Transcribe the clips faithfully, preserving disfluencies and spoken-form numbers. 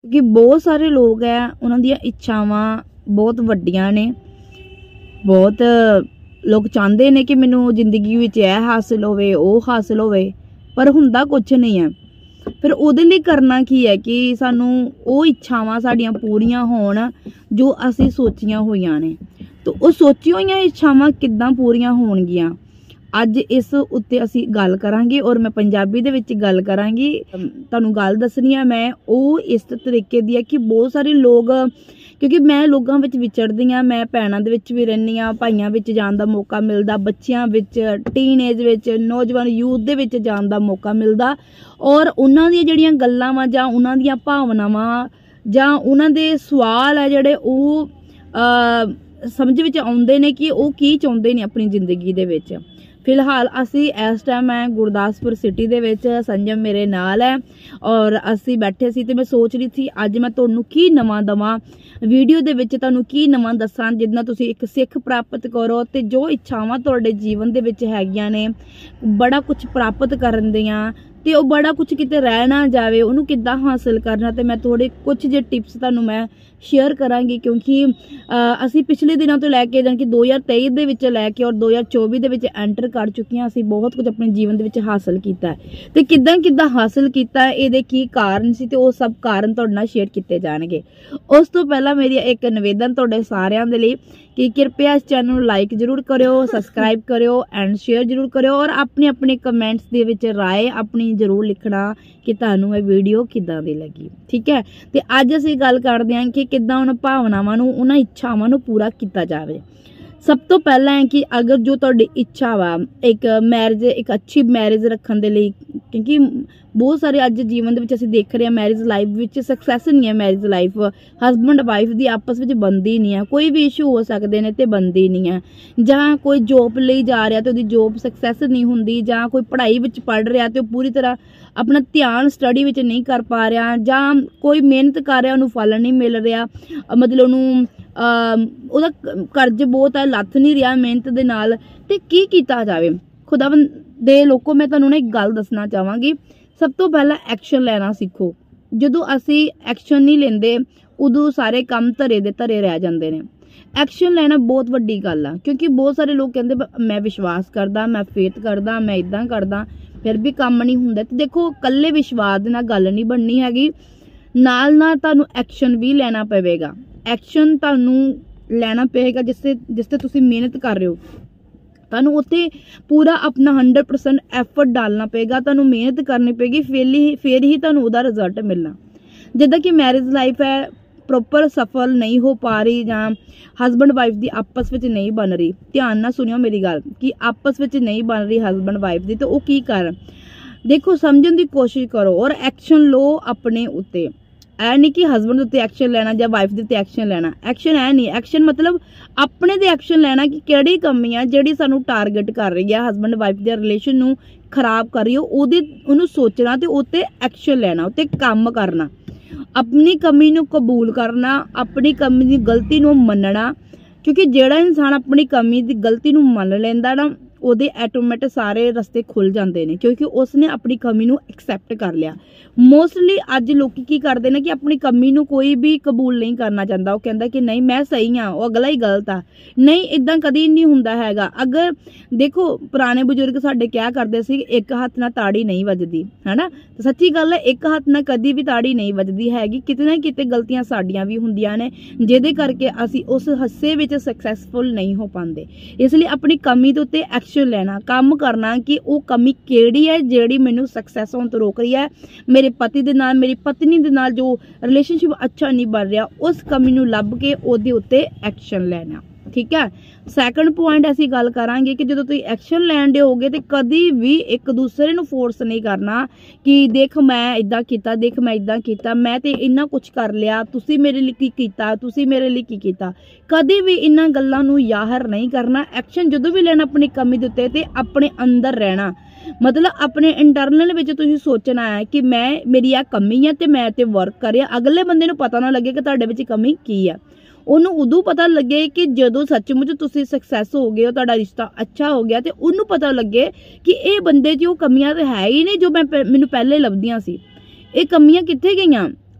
क्योंकि बहुत सारे लोग है उन्होंने दी इच्छावां बहुत वड्डियां ने। बहुत लोग चाहते ने कि मैनू जिंदगी विच यह हासिल होवे वो हासिल होवे, पर हुंदा कुछ नहीं है। फिर उहदे लई करना की है कि सानू वो इच्छावां साडियां पूरियां होण जो असीं सोचियां होईयां ने। तो वो सोची होईयां इच्छावां किद्दां पूरियां होणगियां, अज इस उत्ते असी गल करांगे। और मैं पंजाबी दे विच गल करांगी। तुहानूं गल दसनी है मैं वो इस तरीके दी है कि बहुत सारे लोग, क्योंकि मैं लोगों विच विचरदी हाँ, मैं भैणां दे विच भी रहिंदी हाँ, भाइयां विच जाण दा मौका मिलदा, बच्चियां विच, टीन एज विच, नौजवान यूथ दे विच जाण दा मौका मिलदा। और उन्हां दी जिहड़ियां गल्लां वा जां उन्हां दियां भावनावां जां उन्हां दे सवाल है जिहड़े ओह समझ विच आउंदे ने कि ओह की चाहुंदे ने अपनी जिंदगी दे विच। फिलहाल असी इस टाइम है गुरदासपुर सिटी दे विच, संजम मेरे नाल है और असी बैठे सी ते मैं सोच रही थी अज मैं तुहानूं की नवां दवां वीडियो दे विच, तुहानूं की नवां दस्सां जिद नाल तुसीं एक सिख प्राप्त करो ते जो इच्छावां तुहाडे जीवन दे विच हैगियां ने, बड़ा कुछ प्राप्त करन दियां ते ओह बड़ा कुछ किते रह ना जावे, उहनूं किद्दां हासिल करना। ते मैं थोड़े कुछ जे टिप्स तुहानूं मैं शेयर करांगी, क्योंकि असी पिछले दिनों तो लैके जान कि दो हज़ार तेईस दे विच लैके और दो हज़ार चौबीस दे विच एंटर कर चुकी हाँ। असी बहुत कुछ अपने जीवन दे विच हासिल कीता है ते किद्दां किद्दां हासिल कीता है, इहदे की कारण सी ते ओह सब कारण तुहाडे नाल शेयर कीते जाणगे। उस तो पहला मेरी एक निवेदन तुहाडे सारिआं दे लई कि कृपया इस चैनल नूं लाइक जरूर करियो, सबसक्राइब करियो एंड शेयर जरूर करियो और अपने अपने कमेंट्स दे विच राय अपनी जरूर लिखना कि तुहानूं इह वीडियो किद्दां दी लगी। ठीक है, ते अज असीं गल करदे हां कि किद्दां उन्हां भावनावां नूं उन्हां इच्छावां नूं पूरा कीता जावे। सब तो पहला है कि अगर जो तुहाडी इच्छा वा एक मैरिज, एक अच्छी मैरिज रखण दे लई, क्योंकि बहुत सारे अज जीवन दे विच असीं देख रहे हैं मैरिज लाइफ विच सक्सैस नहीं है। मैरिज लाइफ हसबैंड वाइफ दी आपस विच बनदी नहीं है, कोई भी इशू हो सकदे ने ते बनदी नहीं है। जां कोई जॉब लई जा रहा ते उहदी जॉब सक्सैस नहीं हुंदी, जां कोई पढ़ाई विच पढ़ रहा ते पूरी तरह अपना ध्यान स्टडी विच नहीं कर पा रहा, जां कोई मेहनत कर रहा उन्होंने फल नहीं मिल रहा, मतलब उन्होंने ਉਹਦਾ कर्ज बहुत है, ਲੱਥ नहीं रहा मेहनत दे नाल, ते की कीता जावे। खुदावंद दे लोको मैं तुहानूं एक गल दसना चाहांगी। सब तो पहला एक्शन लेना सीखो। जदों असी एक्शन नहीं लेंदे उदों सारे काम धरे दे धरे रह जांदे ने। एक्शन लेना बहुत वड्डी गल आ, क्योंकि बहुत सारे लोग कहंदे मैं विश्वास करदा, मैं फेथ करदा, मैं इदां करदा, फिर भी काम नहीं हुंदा। ते देखो कल्ले विश्वास दे नाल गल नहीं बननी हैगी, नाल नाल तुहानूं एक्शन भी लेना पवेगा। एक्शन तुहानूं लेना पएगा जिससे जिसते तुसीं मेहनत कर रहे हो, तुहानूं उत्ते पूरा अपना हंड्रेड परसेंट एफर्ट डालना पएगा, तुहानूं मेहनत करनी पेगी, फिर ही फिर ही तुहानूं उहदा रिजल्ट मिलना। जिद्दां कि मैरिज लाइफ है प्रॉपर सफल नहीं हो पा रही, जां हसबैंड वाइफ दी आपस विच नहीं बन रही, ध्यान नाल सुनियो मेरी गल कि आपस विच नहीं बन रही हसबैंड वाइफ दी, तो ओह की कारण देखो समझण दी कोशिश करो और एक्शन लो अपने उत्ते। ऐ नहीं कि हसबैंड उत्ते एक्शन लेना या वाइफ दे उत्ते एक्शन लेना, एक्शन है नहीं। एक्शन मतलब अपने ते एक्शन लेना कि किहड़ी कमी है जिहड़ी सानू टारगेट कर रही है, हसबैंड वाइफ दे रिलेशन नू खराब कर रही हो, ओहदे ओनू सोचना ते उत्ते एक्शन लेना, उत्ते काम करना, अपनी कमी नू कबूल करना, अपनी कमी दी गलती नू मनना। क्योंकि जिहड़ा इंसान अपनी कमी दी गलती नू मन लैंदा ना ਉਹਦੇ ਆਟੋਮੈਟਿਕ ਸਾਰੇ ਰਸਤੇ ਖੁੱਲ ਜਾਂਦੇ ਨੇ, ਕਿਉਂਕਿ ਉਸਨੇ ਆਪਣੀ ਕਮੀ ਨੂੰ ਐਕਸੈਪਟ ਕਰ ਲਿਆ। ਮੋਸਟਲੀ ਅੱਜ ਲੋਕੀ ਕੀ ਕਰਦੇ ਨੇ ਕਿ ਆਪਣੀ ਕਮੀ ਨੂੰ ਕੋਈ ਵੀ ਕਬੂਲ ਨਹੀਂ ਕਰਨਾ ਚਾਹੁੰਦਾ, ਉਹ ਕਹਿੰਦਾ ਕਿ ਨਹੀਂ ਮੈਂ ਸਹੀ ਹਾਂ, ਉਹ ਅਗਲਾ ਹੀ ਗਲਤ ਆ। ਨਹੀਂ, ਇਦਾਂ ਕਦੀ ਨਹੀਂ ਹੁੰਦਾ ਹੈਗਾ। ਅਗਰ ਦੇਖੋ ਪੁਰਾਣੇ ਬਜ਼ੁਰਗ ਸਾਡੇ ਕਿਹਾ ਕਰਦੇ ਸੀ ਇੱਕ ਹੱਥ ਨਾਲ ਤਾੜੀ ਨਹੀਂ ਵੱਜਦੀ, ਹੈਨਾ, ਤੇ ਸੱਚੀ ਗੱਲ ਹੈ, ਇੱਕ ਹੱਥ ਨਾਲ ਕਦੀ ਵੀ ਤਾੜੀ ਨਹੀਂ ਵੱਜਦੀ ਹੈਗੀ, ਕਿਤੇ ਨਾ ਕਿਤੇ ਗਲਤੀਆਂ ਸਾਡੀਆਂ ਵੀ ਹੁੰਦੀਆਂ ਨੇ, ਜਿਹਦੇ ਕਰਕੇ ਅਸੀਂ ਉਸ ਹਿੱਸੇ ਵਿੱਚ ਸਕਸੈਸਫੁਲ ਨਹੀਂ ਹੋ ਪਾਉਂਦੇ। ਇਸ ਲਈ ਆਪਣੀ ਕਮੀ ਦੇ ਉੱਤੇ एक्शन लेना, काम करना कि वो कमी केड़ी है जेड़ी मैनू सक्सैस होने तो रोक रही है, मेरे पति दे नाल मेरी पत्नी दे नाल जो रिलेशनशिप अच्छा नहीं बन रहा, उस कमी नू लभ के ओहदे उत्ते एक्शन लेना। ठीक है, सैकंड पॉइंट ऐसी गल करांगे कि जदों तुसीं एक्शन लैण दे होगे तो कदी भी एक दूसरे नू फोर्स नहीं करना कि देख मैं इदां कीता, देख मैं इदां कीता, मैं ते इन्ना कुछ कर लिया, तुसीं मेरे लिए की कीता, तुसीं मेरे लिए की कीता। कदी भी इन्हां गल्लां नू याहर नहीं करना। एक्शन जदों भी लेना अपनी कमी दे उत्ते ते अपने अंदर रहना, मतलब अपने इंटरनल विच तुसीं सोचना है कि मैं मेरी आ कमी है ते मैं ते वर्क करिया। अगले बंदे नू पता ना लगे कि तुहाडे विच कमी की है, ਉਹਨੂੰ ਉਦੋਂ पता लगे कि ਜਦੋਂ सचमुच ਤੁਸੀਂ सक्सैस हो गए हो, ਤੁਹਾਡਾ रिश्ता अच्छा हो गया, ਤੇ ਉਹਨੂੰ पता लगे कि ਇਹ ਬੰਦੇ 'ਚ ਉਹ ਕਮੀਆਂ ਤੇ ਹੈ ਹੀ ਨਹੀਂ ਜੋ ਮੈਂ ਮੈਨੂੰ ਪਹਿਲੇ ਲੱਭਦੀਆਂ ਸੀ। ਇਹ ਕਮੀਆਂ ਕਿੱਥੇ ਗਈਆਂ?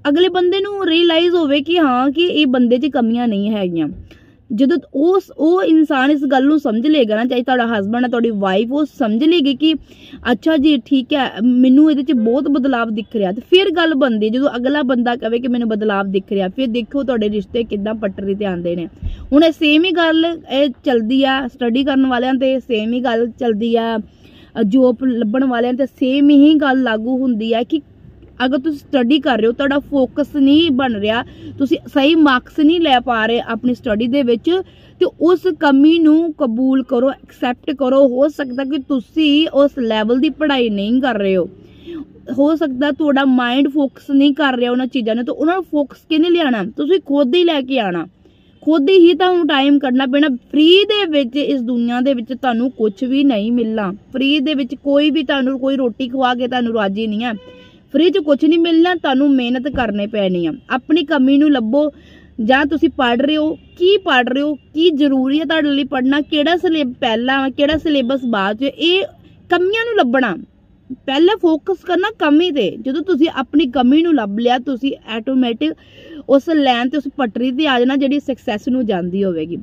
ਅਗਲੇ ਬੰਦੇ ਨੂੰ ਰਿਅਲਾਈਜ਼ ਹੋਵੇ ਕਿ ਹਾਂ ਕਿ ਇਹ ਬੰਦੇ 'ਚ ਕਮੀਆਂ ਨਹੀਂ ਹੈਗੀਆਂ। ਜਦੋਂ ਉਸ ਉਹ ਇਨਸਾਨ ਇਸ ਗੱਲ ਨੂੰ ਸਮਝ ਲਏਗਾ ਨਾ, ਚਾਹੇ ਤੁਹਾਡਾ ਹਸਬੈਂਡ ਹੈ, ਤੁਹਾਡੀ ਵਾਈਫ, ਉਹ ਸਮਝ ਲੇਗੀ ਕਿ ਅੱਛਾ ਜੀ ਠੀਕ ਹੈ, ਮੈਨੂੰ ਇਹਦੇ 'ਚ ਬਹੁਤ ਬਦਲਾਵ ਦਿਖ ਰਿਹਾ, ਤੇ ਫਿਰ ਗੱਲ ਬਣਦੀ। ਜਦੋਂ ਅਗਲਾ ਬੰਦਾ ਕਹੇ ਕਿ ਮੈਨੂੰ ਬਦਲਾਵ ਦਿਖ ਰਿਹਾ, ਫਿਰ ਦੇਖੋ ਤੁਹਾਡੇ ਰਿਸ਼ਤੇ ਕਿੱਦਾਂ ਪੱਟਰੀ ਤੇ ਆਉਂਦੇ ਨੇ। ਹੁਣ ਇਹ ਸੇਮ ਹੀ ਗੱਲ ਇਹ ਚਲਦੀ ਆ ਸਟੱਡੀ ਕਰਨ ਵਾਲਿਆਂ ਤੇ, ਸੇਮ ਹੀ ਗੱਲ ਚਲਦੀ ਆ ਜੋਬ ਲੱਭਣ ਵਾਲਿਆਂ ਤੇ, ਸੇਮ ਹੀ ਗੱਲ ਲਾਗੂ ਹੁੰਦੀ ਹੈ ਕਿ ਅਗਰ ਤੁਸੀਂ ਸਟੱਡੀ ਕਰ ਰਹੇ ਹੋ, ਤੁਹਾਡਾ ਫੋਕਸ ਨਹੀਂ ਬਣ ਰਿਹਾ, ਤੁਸੀਂ ਸਹੀ ਮਾਰਕਸ ਨਹੀਂ ਲੈ ਪਾ ਰਹੇ ਆਪਣੀ ਸਟੱਡੀ ਦੇ ਵਿੱਚ, ਤੇ ਉਸ ਕਮੀ ਨੂੰ ਕਬੂਲ ਕਰੋ, ਐਕਸੈਪਟ ਕਰੋ। ਹੋ ਸਕਦਾ ਕਿ ਤੁਸੀਂ ਉਸ ਲੈਵਲ ਦੀ ਪੜ੍ਹਾਈ ਨਹੀਂ ਕਰ ਰਹੇ ਹੋ, ਹੋ ਸਕਦਾ ਤੁਹਾਡਾ ਮਾਈਂਡ ਫੋਕਸ ਨਹੀਂ ਕਰ ਰਿਹਾ ਉਹਨਾਂ ਚੀਜ਼ਾਂ ਨੂੰ, ਤਾਂ ਉਹਨਾਂ ਨੂੰ ਫੋਕਸ ਕਿਹਨੇ ਲਿਆਣਾ? ਤੁਸੀਂ ਖੁਦ ਹੀ ਲੈ ਕੇ ਆਣਾ, ਖੁਦ ਹੀ ਤੁਹਾਨੂੰ ਟਾਈਮ ਕੱਢਣਾ ਪੈਣਾ। ਫ੍ਰੀ ਦੇ ਵਿੱਚ ਇਸ ਦੁਨੀਆ ਦੇ ਵਿੱਚ ਤੁਹਾਨੂੰ ਕੁਝ ਵੀ ਨਹੀਂ ਮਿਲਣਾ। ਫ੍ਰੀ ਦੇ ਵਿੱਚ ਕੋਈ ਵੀ ਤੁਹਾਨੂੰ ਕੋਈ ਰੋਟੀ ਖਵਾ ਕੇ ਤੁਹਾਨੂੰ ਰਾਜੀ ਨਹੀਂ ਹੈ। ਫ੍ਰੀ 'ਚ ਕੁਝ ਨਹੀਂ ਮਿਲਣਾ, ਤੁਹਾਨੂੰ ਮਿਹਨਤ ਕਰਨੀ ਪੈਣੀ ਆ। ਆਪਣੀ ਕਮੀ ਨੂੰ ਲੱਭੋ। ਜਾਂ ਤੁਸੀਂ ਪੜ੍ਹ ਰਹੇ ਹੋ, ਕੀ ਪੜ੍ਹ ਰਹੇ ਹੋ, ਕੀ ਜ਼ਰੂਰੀ ਹੈ ਤੁਹਾਡੇ ਲਈ ਪੜ੍ਹਨਾ, ਕਿਹੜਾ ਸਿਲੇਬਸ ਪਹਿਲਾਂ, ਕਿਹੜਾ ਸਿਲੇਬਸ ਬਾਅਦ 'ਚ, ਇਹ ਕਮੀਆਂ ਨੂੰ ਲੱਭਣਾ। ਪਹਿਲੇ ਫੋਕਸ ਕਰਨਾ ਕਮੀ ਤੇ। ਜਦੋਂ ਤੁਸੀਂ ਆਪਣੀ ਕਮੀ ਨੂੰ ਲੱਭ ਲਿਆ, ਤੁਸੀਂ ਆਟੋਮੈਟਿਕ ਉਸ ਲਾਈਨ ਤੇ, ਉਸ ਪਟਰੀ ਤੇ ਆ ਜਾਣਾ ਜਿਹੜੀ ਸਕਸੈਸ ਨੂੰ ਜਾਂਦੀ ਹੋਵੇਗੀ।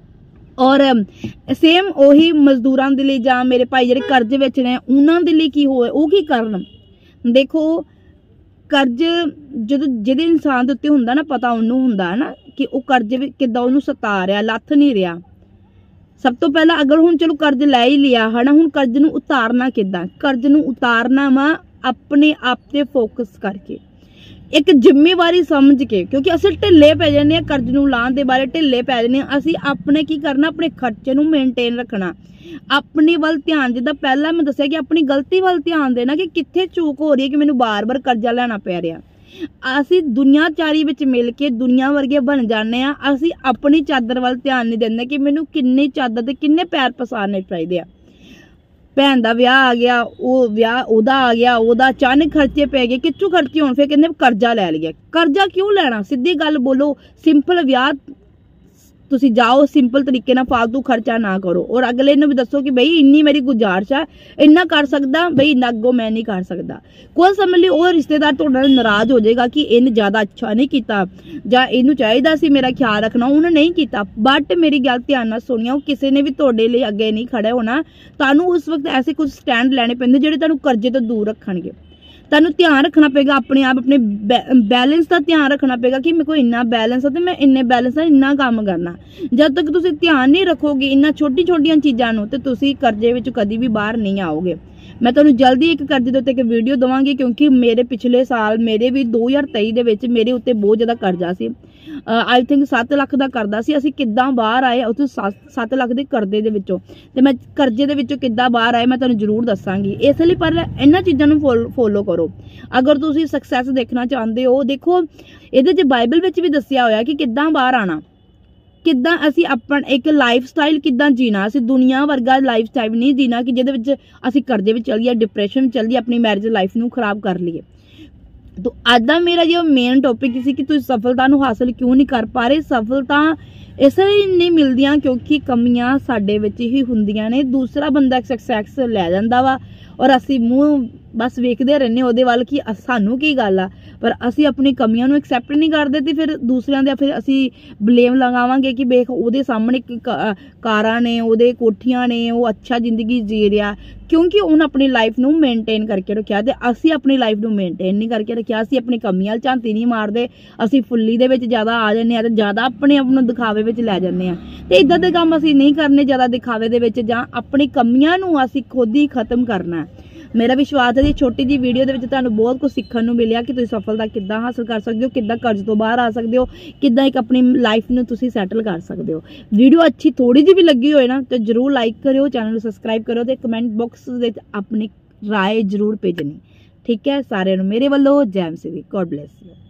ਔਰ ਸੇਮ ਉਹੀ ਮਜ਼ਦੂਰਾਂ ਦੇ ਲਈ ਜਾਂ ਮੇਰੇ ਭਾਈ ਜਿਹੜੇ ਕਰਜ਼ੇ ਵਿੱਚ ਨੇ, ਉਹਨਾਂ ਦੇ ਲਈ ਕੀ ਹੋਏ, ਉਹ ਕੀ ਕਰਨ? ਦੇਖੋ ਕਰਜ਼ ਜਦੋਂ ਜਿਹਦੇ ਇਨਸਾਨ ਦੇ ਉੱਤੇ ਹੁੰਦਾ ਨਾ, ਪਤਾ ਉਹਨੂੰ ਹੁੰਦਾ ਨਾ ਕਿ ਉਹ ਕਰਜ਼ੇ ਵਿੱਚ ਕਿੱਦਾਂ ਉਹਨੂੰ ਸਤਾ ਰਿਹਾ, ਲੱਥ ਨਹੀਂ ਰਿਹਾ। ਸਭ ਤੋਂ ਪਹਿਲਾਂ ਅਗਰ ਹੁਣ ਚਲੋ ਕਰਜ਼ ਲੈ ਹੀ ਲਿਆ ਹਨਾ, ਹੁਣ ਕਰਜ਼ ਨੂੰ ਉਤਾਰਨਾ ਕਿੱਦਾਂ? ਕਰਜ਼ ਨੂੰ ਉਤਾਰਨਾ ਵਾ ਆਪਣੇ ਆਪ ਤੇ ਫੋਕਸ ਕਰਕੇ, ਇੱਕ ਜ਼ਿੰਮੇਵਾਰੀ ਸਮਝ ਕੇ। ਕਿਉਂਕਿ ਅਸੀਂ ਢਿੱਲੇ ਪੈ ਜਾਂਦੇ ਆ ਕਰਜ਼ ਨੂੰ ਲਾਉਣ ਦੇ ਬਾਰੇ, ਢਿੱਲੇ ਪੈ ਜਾਂਦੇ ਆ। ਅਸੀਂ ਆਪਣੇ ਕੀ ਕਰਨਾ, ਆਪਣੇ ਖਰਚੇ ਨੂੰ ਮੇਨਟੇਨ ਰੱਖਣਾ, ਆਪਣੇ ਵੱਲ ਧਿਆਨ। ਜਿੱਦਾਂ ਪਹਿਲਾਂ ਮੈਂ ਦੱਸਿਆ ਕਿ ਆਪਣੀ ਗਲਤੀ ਵੱਲ ਧਿਆਨ ਦੇਣਾ ਕਿ ਕਿੱਥੇ ਚੂਕ ਹੋ ਰਹੀ ਹੈ ਕਿ ਮੈਨੂੰ ਬਾਰ-ਬਾਰ ਕਰਜ਼ਾ ਲੈਣਾ ਪੈ ਰਿਹਾ। ਅਸੀਂ ਦੁਨੀਆਚਾਰੀ ਵਿੱਚ ਮਿਲ ਕੇ ਦੁਨੀਆ ਵਰਗੇ ਬਣ ਜਾਂਦੇ ਆ। ਅਸੀਂ ਆਪਣੀ ਚਾਦਰ ਵੱਲ ਧਿਆਨ ਨਹੀਂ ਦਿੰਦੇ ਕਿ ਮੈਨੂੰ ਕਿੰਨੀ ਚਾਦਰ ਤੇ ਕਿੰਨੇ ਪੈਰ ਪਸਾਰਨੇ ਚਾਹੀਦੇ ਆ। ਭੈਣ ਦਾ ਵਿਆਹ ਆ ਗਿਆ, ਉਹ ਵਿਆਹ ਉਹਦਾ ਆ ਗਿਆ, ਉਹਦਾ ਅਚਾਨਕ ਖਰਚੇ ਪੈ ਗਏ, ਕਿੱਥੋਂ ਖਰਚੇ ਹੋਣ? ਫਿਰ ਕਹਿੰਦੇ ਕਰਜ਼ਾ ਲੈ ਲਿਆ। ਕਰਜ਼ਾ ਕਿਉਂ ਲੈਣਾ? ਸਿੱਧੀ ਗੱਲ ਬੋਲੋ, ਸਿੰਪਲ ਵਿਆਹ ਤੁਸੀਂ ਜਾਓ, ਸਿੰਪਲ ਤਰੀਕੇ ਨਾਲ ਫਾਲਤੂ ਖਰਚਾ ਨਾ ਕਰੋ। ਔਰ ਅਗਲੇ ਨੂੰ ਵੀ ਦੱਸੋ ਕਿ ਬਈ ਇੰਨੀ ਮੇਰੀ ਗੁਜ਼ਾਰਿਸ਼ ਹੈ, ਇੰਨਾ ਕਰ ਸਕਦਾ, ਬਈ ਇੰਨਾ ਅੱਗੋਂ ਮੈਂ ਨਹੀਂ ਕਰ ਸਕਦਾ। ਕੋਈ ਸਮਝ ਲਈ ਉਹ ਰਿਸ਼ਤੇਦਾਰ ਤੁਹਾਡੇ ਨਾਲ ਨਾਰਾਜ਼ ਹੋ ਜਾਏਗਾ ਕਿ ਇਹਨੇ ਜ਼ਿਆਦਾ ਅੱਛਾ ਨਹੀਂ ਕੀਤਾ, ਜਾਂ ਇਹਨੂੰ ਚਾਹੀਦਾ ਸੀ ਮੇਰਾ ਖਿਆਲ ਰੱਖਣਾ, ਉਹਨੇ ਨਹੀਂ ਕੀਤਾ। ਬਟ ਮੇਰੀ ਗੱਲ ਧਿਆਨ ਨਾਲ ਸੁਣਿਓ, ਕਿਸੇ ਨੇ ਵੀ ਤੁਹਾਡੇ ਲਈ ਅੱਗੇ ਨਹੀਂ ਖੜੇ ਹੋਣਾ। ਤੁਹਾਨੂੰ ਉਸ ਵਕਤ ਐਸੇ ਕੁਝ ਸਟੈਂਡ ਲੈਣੇ ਪੈਂਦੇ ਜਿਹੜੇ ਤੁਹਾਨੂੰ ਕਰਜ਼ੇ ਤੋਂ ਦੂਰ ਰੱਖਣਗੇ। ਤੁਹਾਨੂੰ ਧਿਆਨ ਰੱਖਣਾ ਪਏਗਾ ਆਪਣੇ ਆਪ, ਆਪਣੇ ਬੈਲੈਂਸ ਦਾ ਧਿਆਨ ਰੱਖਣਾ ਪਏਗਾ ਕਿ ਮੇਰੇ ਕੋਲ ਇੰਨਾ ਬੈਲੈਂਸ ਹੈ ਤੇ ਮੈਂ ਇੰਨੇ ਬੈਲੈਂਸ ਨਾਲ ਇੰਨਾ ਕੰਮ ਕਰਨਾ। ਜਦ ਤੱਕ ਤੁਸੀਂ ਧਿਆਨ ਨਹੀਂ ਰੱਖੋਗੇ ਇਹਨਾਂ ਛੋਟੀ ਛੋਟੀਆਂ ਚੀਜ਼ਾਂ ਨੂੰ, ਤੇ ਤੁਸੀਂ ਕਰਜ਼ੇ ਵਿੱਚ ਕਦੀ ਵੀ ਬਾਹਰ ਨਹੀਂ ਆਓਗੇ। ਮੈਂ ਤੁਹਾਨੂੰ ਜਲਦੀ ਇੱਕ ਕਰਜ਼ੇ ਦੇ ਉੱਤੇ ਇੱਕ ਵੀਡੀਓ ਦਵਾਂਗੀ, ਕਿਉਂਕਿ ਮੇਰੇ ਪਿਛਲੇ ਸਾਲ ਮੇਰੇ ਵੀ ਦੋ ਹਜ਼ਾਰ ਤੇਈ ਦੇ ਵਿੱਚ ਮੇਰੇ ਉੱਤੇ ਬਹੁਤ ਜ਼ਿਆਦਾ ਕਰਜ਼ਾ ਸੀ। ਆਈ ਥਿੰਕ ਸੱਤ ਲੱਖ ਦਾ ਕਰਜ਼ਾ ਸੀ। ਅਸੀਂ ਕਿੱਦਾਂ ਬਾਹਰ ਆਏ ਉੱਥੇ ਸੱਤ ਲੱਖ ਦੇ ਕਰਜ਼ੇ ਦੇ ਵਿੱਚੋਂ, ਤੇ ਮੈਂ ਕਰਜ਼ੇ ਦੇ ਵਿੱਚੋਂ ਕਿੱਦਾਂ ਬਾਹਰ ਆਏ ਮੈਂ ਤੁਹਾਨੂੰ ਜ਼ਰੂਰ ਦੱਸਾਂਗੀ। ਇਸ ਲਈ ਪਰ ਇਹਨਾਂ ਚੀਜ਼ਾਂ ਨੂੰ ਫੋਲੋ ਕਰੋ ਅਗਰ ਤੁਸੀਂ ਸਕਸੈਸ ਦੇਖਣਾ ਚਾਹੁੰਦੇ ਹੋ। ਦੇਖੋ ਇਹਦੇ 'ਚ ਬਾਈਬਲ ਵਿੱਚ ਵੀ ਦੱਸਿਆ ਹੋਇਆ ਕਿ ਕਿੱਦਾਂ ਬਾਹਰ ਆਣਾ, ਕਿੱਦਾਂ ਅਸੀਂ ਆਪਣਾ ਇੱਕ ਲਾਈਫ ਸਟਾਈਲ ਕਿੱਦਾਂ ਜੀਣਾ। ਅਸੀਂ ਦੁਨੀਆ ਵਰਗਾ ਲਾਈਫ ਸਟਾਈਲ ਨਹੀਂ ਜੀਣਾ ਕਿ ਜਿਹਦੇ ਵਿੱਚ ਅਸੀਂ ਕਰਜ਼ੇ ਵਿੱਚ ਚੱਲ ਜਾਈਏ, ਡਿਪਰੈਸ਼ਨ ਵਿੱਚ ਚੱਲ ਜਾਈਏ, ਆਪਣੀ ਮੈਰਿਜ ਲਾਈਫ ਨੂੰ ਖਰਾਬ ਕਰ ਲਈਏ। तो आज का मेरा जो मेन टॉपिक सी कि तुम सफलता नूं हासिल क्यों नहीं कर पा रहे। सफलता इसलिए नहीं मिलदियां क्योंकि कमियां साडे विच ही हुंदियां ने। दूसरा बंदा सक्सैस लै जांदा वा और असी मूँह बस वेखदे रहने उहदे वल कि सानू की गल आ, पर असी अपनी कमियां नूं एक्सैप्ट नहीं करदे ते फिर दूसरियां दे फिर असी ब्लेम लगावांगे कि वेख उहदे सामने कारां ने, उहदे कोठियां ने, वो अच्छा जिंदगी जी रहा क्योंकि उन्हें अपनी लाइफ नूं मेनटेन करके रखिया ते असी अपनी लाइफ नूं मेनटेन नहीं करके रखिया। असी अपनी कमियां झांती नहीं मारदे, असी फुल्ली दे विच ज़्यादा आ जाने आ ते ज़्यादा अपने आप नूं दिखावे विच लै जाने आ ते इदां दे काम असी नहीं करने ज़्यादा दिखावे दे विच, जां अपनी कमियां नूं असी खुद ही खत्म करना है। मेरा विश्वास है जी छोटी जी वीडियो दे विच तुहानूं बहुत कुछ सीखण नूं मिलिया कि तुसीं सफलता किद्दां हासिल कर सकदे हो, किद्दां कर्ज तो बाहर आ सकदे हो, किद्दां एक अपनी लाइफ नूं तुसीं सैटल कर सकदे हो। वीडियो अच्छी थोड़ी जी भी लगी होए ना तो जरूर लाइक करियो, चैनल नूं सबसक्राइब करियो ते कमेंट बॉक्स दे अपनी राय जरूर भेजनी। ठीक है, सारिआं नूं मेरे वल्लों जय मसीह दी। God bless you.